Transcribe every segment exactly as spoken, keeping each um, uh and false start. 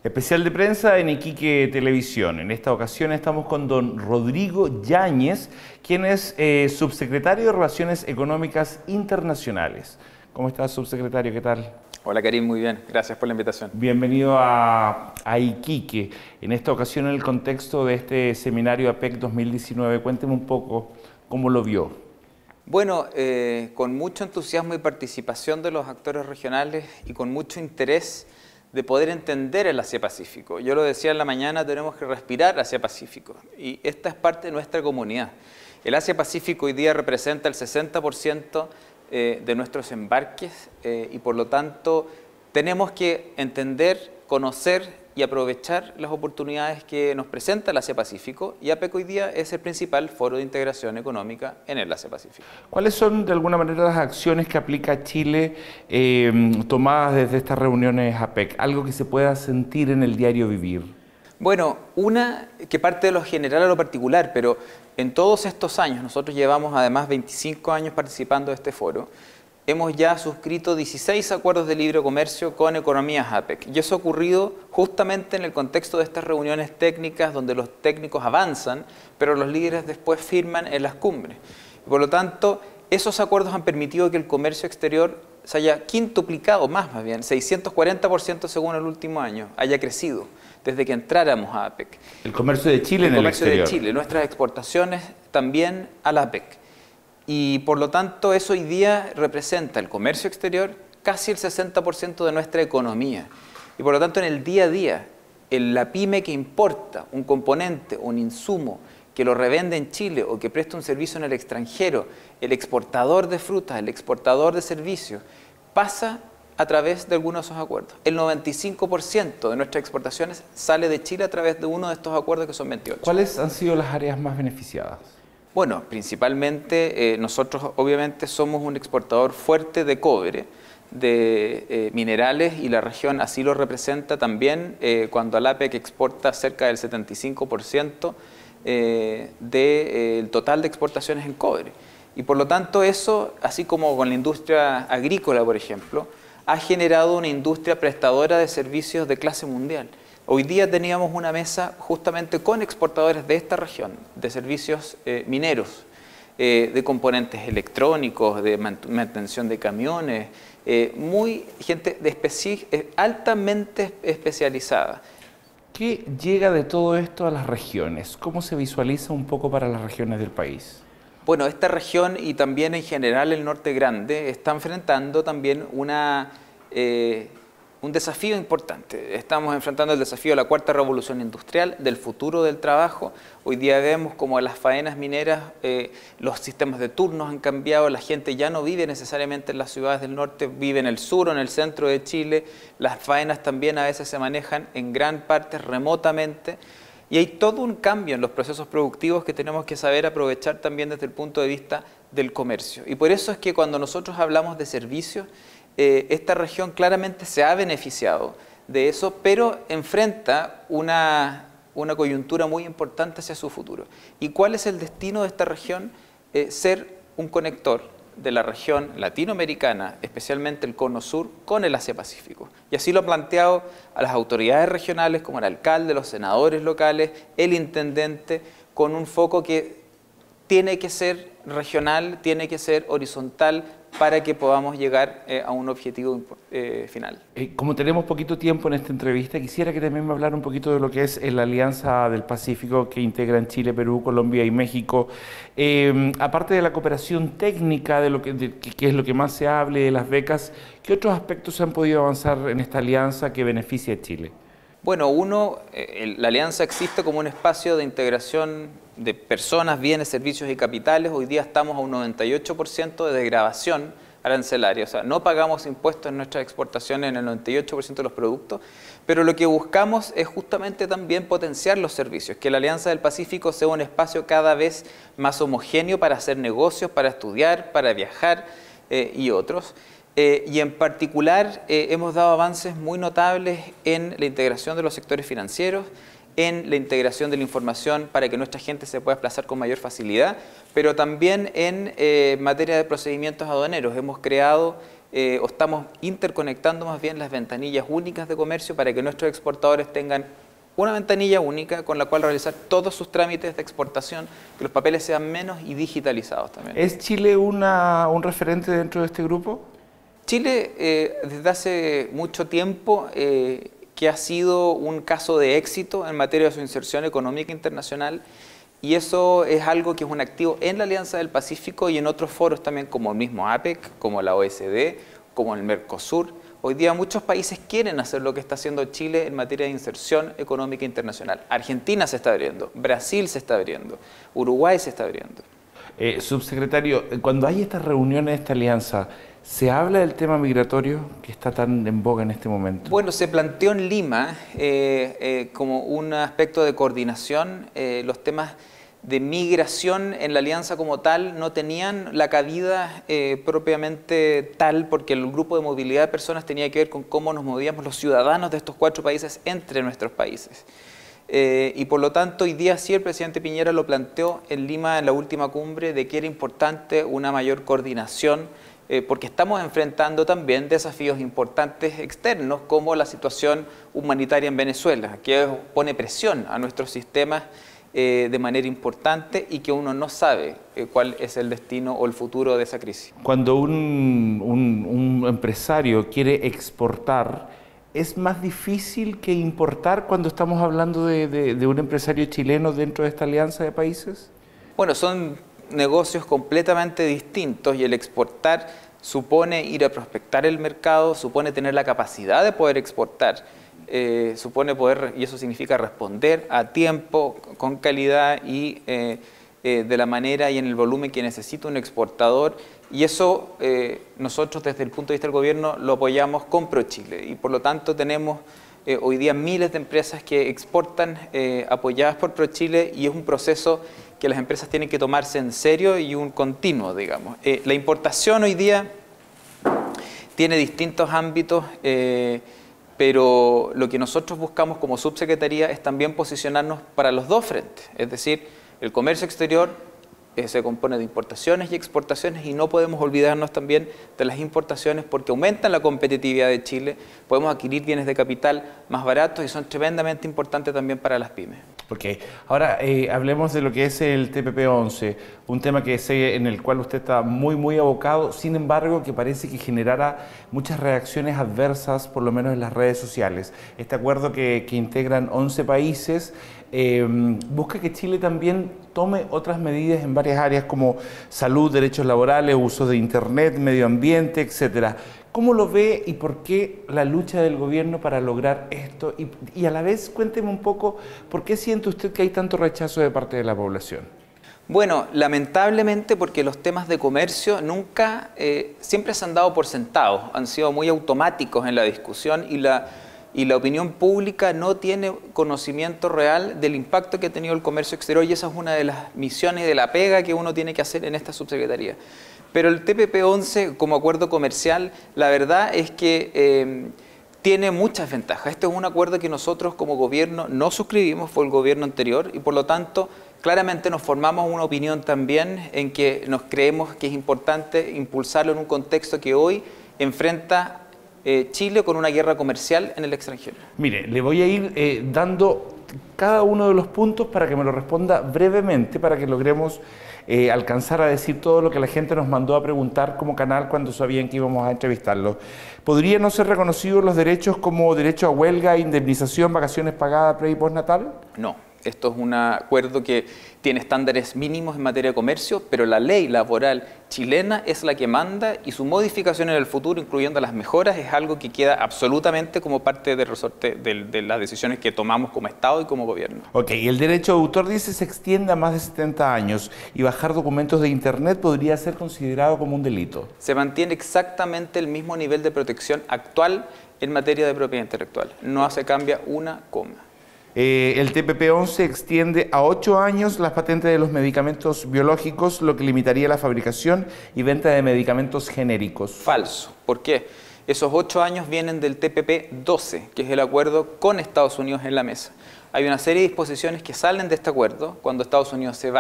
Especial de prensa en Iquique Televisión. En esta ocasión estamos con don Rodrigo Yáñez, quien es eh, subsecretario de Relaciones Económicas Internacionales. ¿Cómo está, subsecretario? ¿Qué tal? Hola, Karim, muy bien. Gracias por la invitación. Bienvenido a, a Iquique. En esta ocasión, en el contexto de este seminario APEC dos mil diecinueve, cuénteme un poco cómo lo vio. Bueno, eh, con mucho entusiasmo y participación de los actores regionales y con mucho interés de poder entender el Asia-Pacífico. Yo lo decía en la mañana, tenemos que respirar Asia-Pacífico y esta es parte de nuestra comunidad. El Asia-Pacífico hoy día representa el sesenta por ciento eh, de nuestros embarques eh, y por lo tanto tenemos que entender, conocer y aprovechar las oportunidades que nos presenta el Asia-Pacífico, y APEC hoy día es el principal foro de integración económica en el Asia-Pacífico. ¿Cuáles son de alguna manera las acciones que aplica Chile eh, tomadas desde estas reuniones APEC? Algo que se pueda sentir en el diario vivir. Bueno, una que parte de lo general a lo particular, pero en todos estos años, nosotros llevamos además veinticinco años participando de este foro, hemos ya suscrito dieciséis acuerdos de libre comercio con economías APEC. Y eso ha ocurrido justamente en el contexto de estas reuniones técnicas donde los técnicos avanzan, pero los líderes después firman en las cumbres. Y por lo tanto, esos acuerdos han permitido que el comercio exterior se haya quintuplicado, más más bien, seiscientos cuarenta por ciento según el último año, haya crecido desde que entráramos a APEC. El comercio de Chile en el exterior. El comercio de Chile, nuestras exportaciones también a la APEC. Y por lo tanto eso hoy día representa el comercio exterior casi el sesenta por ciento de nuestra economía. Y por lo tanto en el día a día, el, la pyme que importa un componente, un insumo, que lo revende en Chile o que presta un servicio en el extranjero, el exportador de frutas, el exportador de servicios, pasa a través de algunos de esos acuerdos. El noventa y cinco por ciento de nuestras exportaciones sale de Chile a través de uno de estos acuerdos, que son veintiocho. ¿Cuáles han sido las áreas más beneficiadas? Bueno, principalmente eh, nosotros obviamente somos un exportador fuerte de cobre, de eh, minerales, y la región así lo representa también eh, cuando la APEC exporta cerca del setenta y cinco por ciento eh, del eh, total de exportaciones en cobre. Y por lo tanto eso, así como con la industria agrícola, por ejemplo, ha generado una industria prestadora de servicios de clase mundial. Hoy día teníamos una mesa justamente con exportadores de esta región, de servicios eh, mineros, eh, de componentes electrónicos, de mantención de camiones, eh, muy gente de especi eh, altamente especializada. ¿Qué llega de todo esto a las regiones? ¿Cómo se visualiza un poco para las regiones del país? Bueno, esta región y también en general el Norte Grande está enfrentando también una... Eh, un desafío importante. Estamos enfrentando el desafío de la cuarta revolución industrial, del futuro del trabajo. Hoy día vemos como las faenas mineras, eh, los sistemas de turnos han cambiado, la gente ya no vive necesariamente en las ciudades del norte, vive en el sur o en el centro de Chile. Las faenas también a veces se manejan en gran parte remotamente. Y hay todo un cambio en los procesos productivos que tenemos que saber aprovechar también desde el punto de vista del comercio. Y por eso es que cuando nosotros hablamos de servicios, Eh, esta región claramente se ha beneficiado de eso, pero enfrenta una, una coyuntura muy importante hacia su futuro. ¿Y cuál es el destino de esta región? Eh, ser un conector de la región latinoamericana, especialmente el cono sur, con el Asia-Pacífico. Y así lo ha planteado a las autoridades regionales, como el alcalde, los senadores locales, el intendente, con un foco que tiene que ser regional, tiene que ser horizontal, para que podamos llegar eh, a un objetivo eh, final. Eh, como tenemos poquito tiempo en esta entrevista, quisiera que también me hablara un poquito de lo que es la Alianza del Pacífico que integran Chile, Perú, Colombia y México. Eh, aparte de la cooperación técnica, de lo que, de, que es lo que más se hable, de las becas, ¿qué otros aspectos se han podido avanzar en esta alianza que beneficia a Chile? Bueno, uno, eh, la alianza existe como un espacio de integración de personas, bienes, servicios y capitales. Hoy día estamos a un noventa y ocho por ciento de desgravación arancelaria, o sea, no pagamos impuestos en nuestras exportaciones en el noventa y ocho por ciento de los productos, pero lo que buscamos es justamente también potenciar los servicios, que la Alianza del Pacífico sea un espacio cada vez más homogéneo para hacer negocios, para estudiar, para viajar eh, y otros. Eh, y en particular eh, hemos dado avances muy notables en la integración de los sectores financieros, en la integración de la información para que nuestra gente se pueda desplazar con mayor facilidad, pero también en eh, materia de procedimientos aduaneros. Hemos creado eh, o estamos interconectando más bien las ventanillas únicas de comercio para que nuestros exportadores tengan una ventanilla única con la cual realizar todos sus trámites de exportación, que los papeles sean menos y digitalizados también. ¿Es Chile una, un referente dentro de este grupo? Chile, eh, desde hace mucho tiempo, eh, que ha sido un caso de éxito en materia de su inserción económica internacional, y eso es algo que es un activo en la Alianza del Pacífico y en otros foros también, como el mismo APEC, como la O E C D, como el Mercosur. Hoy día muchos países quieren hacer lo que está haciendo Chile en materia de inserción económica internacional. Argentina se está abriendo, Brasil se está abriendo, Uruguay se está abriendo. Eh, subsecretario, cuando hay estas reuniones de esta alianza, ¿se habla del tema migratorio que está tan en boga en este momento? Bueno, se planteó en Lima eh, eh, como un aspecto de coordinación. Eh, los temas de migración en la alianza como tal no tenían la cabida eh, propiamente tal, porque el grupo de movilidad de personas tenía que ver con cómo nos movíamos los ciudadanos de estos cuatro países entre nuestros países. Eh, y por lo tanto, hoy día sí el presidente Piñera lo planteó en Lima en la última cumbre de que era importante una mayor coordinación, eh, porque estamos enfrentando también desafíos importantes externos, como la situación humanitaria en Venezuela, que pone presión a nuestros sistemas Eh, de manera importante y que uno no sabe eh, cuál es el destino o el futuro de esa crisis. Cuando un, un, un empresario quiere exportar, ¿es más difícil que importar cuando estamos hablando de, de, de un empresario chileno dentro de esta alianza de países? Bueno, son negocios completamente distintos y el exportar supone ir a prospectar el mercado, supone tener la capacidad de poder exportar. Eh, supone poder, y eso significa responder a tiempo, con calidad y eh, eh, de la manera y en el volumen que necesita un exportador, y eso eh, nosotros desde el punto de vista del gobierno lo apoyamos con ProChile, y por lo tanto tenemos eh, hoy día miles de empresas que exportan eh, apoyadas por ProChile, y es un proceso que las empresas tienen que tomarse en serio y un continuo, digamos. Eh, la importación hoy día tiene distintos ámbitos, eh, pero lo que nosotros buscamos como subsecretaría es también posicionarnos para los dos frentes, es decir, el comercio exterior eh, se compone de importaciones y exportaciones, y no podemos olvidarnos también de las importaciones porque aumentan la competitividad de Chile, podemos adquirir bienes de capital más baratos y son tremendamente importantes también para las pymes. Ok, ahora eh, hablemos de lo que es el T P P once, un tema que sé en el cual usted está muy muy abocado, sin embargo que parece que generara muchas reacciones adversas, por lo menos en las redes sociales. Este acuerdo que, que integran once países eh, busca que Chile también tome otras medidas en varias áreas como salud, derechos laborales, uso de internet, medio ambiente, etcétera. ¿Cómo lo ve y por qué la lucha del gobierno para lograr esto? Y, y a la vez, cuénteme un poco, ¿por qué siente usted que hay tanto rechazo de parte de la población? Bueno, lamentablemente porque los temas de comercio nunca, eh, siempre se han dado por sentados, han sido muy automáticos en la discusión y la, y la opinión pública no tiene conocimiento real del impacto que ha tenido el comercio exterior, y esa es una de las misiones de la pega que uno tiene que hacer en esta subsecretaría. Pero el T P P once como acuerdo comercial, la verdad es que eh, tiene muchas ventajas. Este es un acuerdo que nosotros como gobierno no suscribimos, fue el gobierno anterior, y por lo tanto claramente nos formamos una opinión también en que nos creemos que es importante impulsarlo en un contexto que hoy enfrenta eh, Chile con una guerra comercial en el extranjero. Mire, le voy a ir eh, dando cada uno de los puntos para que me lo responda brevemente, para que logremos eh, alcanzar a decir todo lo que la gente nos mandó a preguntar como canal cuando sabían que íbamos a entrevistarlo. ¿Podrían no ser reconocidos los derechos como derecho a huelga, indemnización, vacaciones pagadas, pre y postnatal? No. Esto es un acuerdo que tiene estándares mínimos en materia de comercio, pero la ley laboral chilena es la que manda, y su modificación en el futuro, incluyendo las mejoras, es algo que queda absolutamente como parte del resorte de, de las decisiones que tomamos como Estado y como gobierno. Ok, y el derecho de autor dice se extiende a más de setenta años y bajar documentos de Internet podría ser considerado como un delito. Se mantiene exactamente el mismo nivel de protección actual en materia de propiedad intelectual. No se cambia una coma. Eh, el T P P once extiende a ocho años las patentes de los medicamentos biológicos, lo que limitaría la fabricación y venta de medicamentos genéricos. Falso. ¿Por qué? Esos ocho años vienen del T P P doce, que es el acuerdo con Estados Unidos en la mesa. Hay una serie de disposiciones que salen de este acuerdo cuando Estados Unidos se va.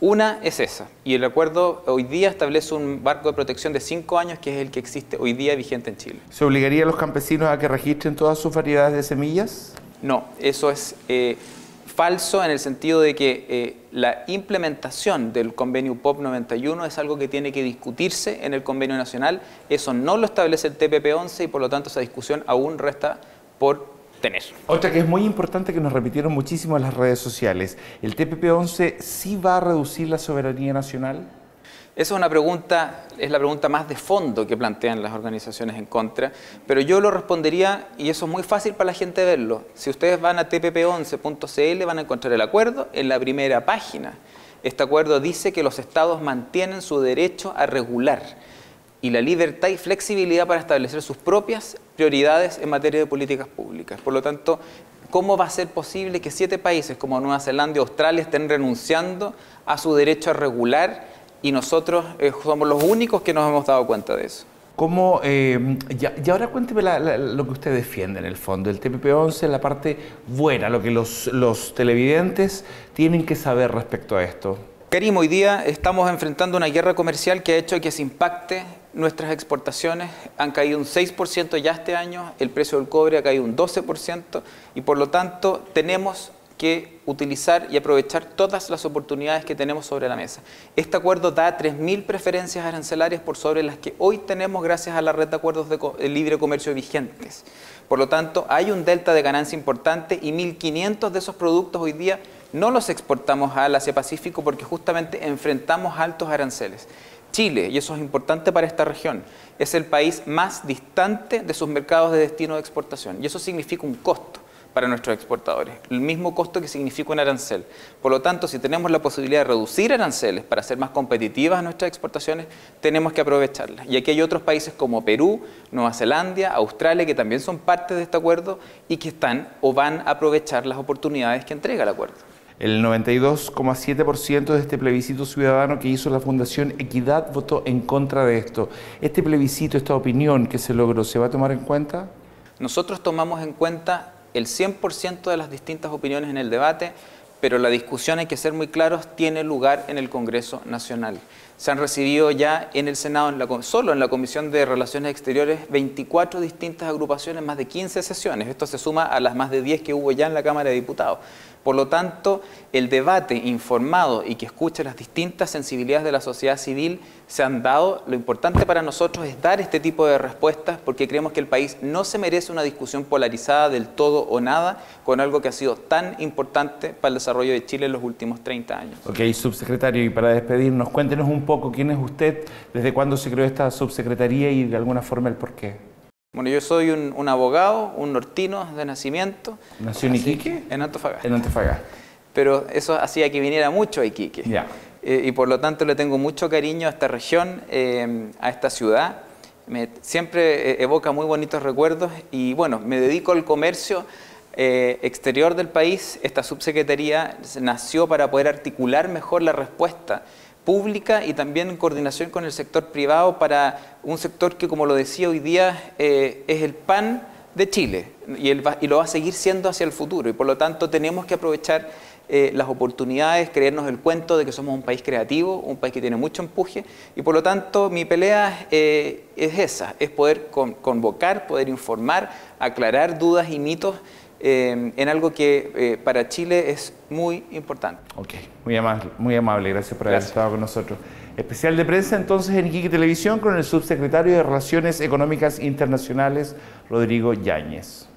Una es esa, y el acuerdo hoy día establece un marco de protección de cinco años, que es el que existe hoy día vigente en Chile. ¿Se obligaría a los campesinos a que registren todas sus variedades de semillas? No, eso es eh, falso en el sentido de que eh, la implementación del convenio P O P noventa y uno es algo que tiene que discutirse en el convenio nacional. Eso no lo establece el T P P once y por lo tanto esa discusión aún resta por tener. Otra que es muy importante, que nos repitieron muchísimo en las redes sociales: ¿el T P P once sí va a reducir la soberanía nacional? Esa es una pregunta, es la pregunta más de fondo que plantean las organizaciones en contra, pero yo lo respondería, y eso es muy fácil para la gente verlo. Si ustedes van a T P P once punto C L van a encontrar el acuerdo en la primera página. Este acuerdo dice que los estados mantienen su derecho a regular y la libertad y flexibilidad para establecer sus propias prioridades en materia de políticas públicas. Por lo tanto, ¿cómo va a ser posible que siete países como Nueva Zelanda y Australia estén renunciando a su derecho a regular y nosotros eh, somos los únicos que nos hemos dado cuenta de eso? ¿Cómo, eh, ya, y ahora cuénteme la, la, lo que usted defiende en el fondo, el T P P once, la parte buena, lo que los, los televidentes tienen que saber respecto a esto. Karim, hoy día estamos enfrentando una guerra comercial que ha hecho que se impacte nuestras exportaciones. Han caído un seis por ciento ya este año, el precio del cobre ha caído un doce por ciento y por lo tanto tenemos que utilizar y aprovechar todas las oportunidades que tenemos sobre la mesa. Este acuerdo da tres mil preferencias arancelarias por sobre las que hoy tenemos gracias a la red de acuerdos de, de libre comercio vigentes. Por lo tanto, hay un delta de ganancia importante y mil quinientos de esos productos hoy día no los exportamos al Asia-Pacífico porque justamente enfrentamos altos aranceles. Chile, y eso es importante para esta región, es el país más distante de sus mercados de destino de exportación y eso significa un costo para nuestros exportadores, el mismo costo que significa un arancel. Por lo tanto, si tenemos la posibilidad de reducir aranceles para hacer más competitivas nuestras exportaciones, tenemos que aprovecharlas. Y aquí hay otros países como Perú, Nueva Zelanda, Australia, que también son parte de este acuerdo y que están o van a aprovechar las oportunidades que entrega el acuerdo. El noventa y dos coma siete por ciento de este plebiscito ciudadano que hizo la Fundación Equidad votó en contra de esto. ¿Este plebiscito, esta opinión que se logró, se va a tomar en cuenta? Nosotros tomamos en cuenta el cien por ciento de las distintas opiniones en el debate, pero la discusión, hay que ser muy claros, tiene lugar en el Congreso Nacional. Se han recibido ya en el Senado, en la, solo en la Comisión de Relaciones Exteriores, veinticuatro distintas agrupaciones, más de quince sesiones. Esto se suma a las más de diez que hubo ya en la Cámara de Diputados. Por lo tanto, el debate informado y que escuche las distintas sensibilidades de la sociedad civil se han dado. Lo importante para nosotros es dar este tipo de respuestas porque creemos que el país no se merece una discusión polarizada del todo o nada con algo que ha sido tan importante para el desarrollo de Chile en los últimos treinta años. Ok, subsecretario, y para despedirnos, cuéntenos un poco quién es usted, desde cuándo se creó esta subsecretaría y de alguna forma el porqué. Bueno, yo soy un, un abogado, un nortino de nacimiento. ¿Nació en Iquique? En Antofagasta. En Antofagasta. Pero eso hacía que viniera mucho a Iquique. Ya. Eh, y por lo tanto le tengo mucho cariño a esta región, eh, a esta ciudad. Me, siempre eh, evoca muy bonitos recuerdos y bueno, me dedico al comercio eh, exterior del país. Esta subsecretaría nació para poder articular mejor la respuesta pública y también en coordinación con el sector privado para un sector que, como lo decía hoy día, eh, es el pan de Chile y, el va, y lo va a seguir siendo hacia el futuro y por lo tanto tenemos que aprovechar eh, las oportunidades, creernos el cuento de que somos un país creativo, un país que tiene mucho empuje y por lo tanto mi pelea eh, es esa, es poder con, convocar, poder informar, aclarar dudas y mitos Eh, en algo que eh, para Chile es muy importante. Ok, muy amable, muy amable, gracias por haber Gracias. estado con nosotros. Especial de prensa entonces en Iquique Televisión con el subsecretario de Relaciones Económicas Internacionales, Rodrigo Yáñez.